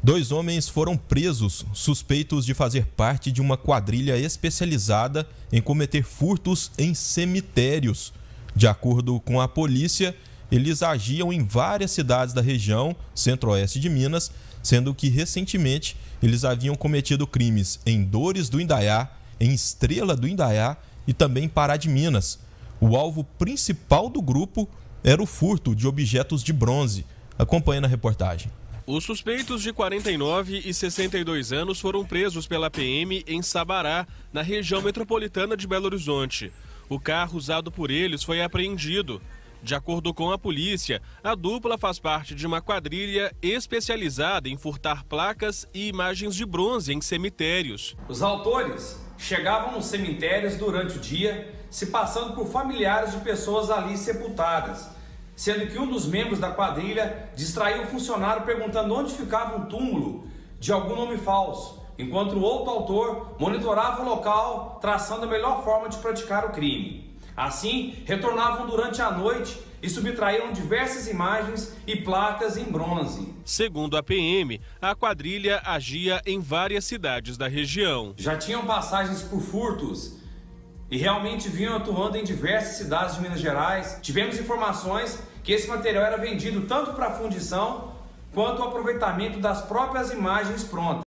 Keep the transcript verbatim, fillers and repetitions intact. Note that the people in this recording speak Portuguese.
Dois homens foram presos suspeitos de fazer parte de uma quadrilha especializada em cometer furtos em cemitérios. De acordo com a polícia, eles agiam em várias cidades da região centro-oeste de Minas, sendo que recentemente eles haviam cometido crimes em Dores do Indaiá, em Estrela do Indaiá e também em Pará de Minas. O alvo principal do grupo era o furto de objetos de bronze. Acompanhe na reportagem. Os suspeitos de quarenta e nove e sessenta e dois anos foram presos pela P M em Sabará, na região metropolitana de Belo Horizonte. O carro usado por eles foi apreendido. De acordo com a polícia, a dupla faz parte de uma quadrilha especializada em furtar placas e imagens de bronze em cemitérios. Os autores chegavam nos cemitérios durante o dia, se passando por familiares de pessoas ali sepultadas, sendo que um dos membros da quadrilha distraiu o funcionário perguntando onde ficava um túmulo de algum nome falso, enquanto o outro autor monitorava o local, traçando a melhor forma de praticar o crime. Assim, retornavam durante a noite e subtraíram diversas imagens e placas em bronze. Segundo a P M, a quadrilha agia em várias cidades da região. Já tinham passagens por furtos e realmente vinham atuando em diversas cidades de Minas Gerais. Tivemos informações que esse material era vendido tanto para fundição quanto o aproveitamento das próprias imagens prontas.